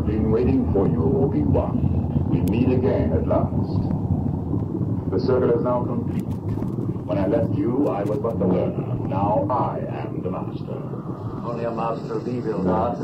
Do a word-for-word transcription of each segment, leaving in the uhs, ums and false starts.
been waiting for you, Obi-Wan. We meet again at last. The circle is now complete. When I left you, I was but the learner. Now I am the master. Only a master thee will not.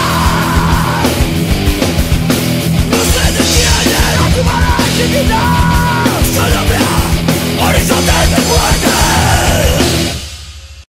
No!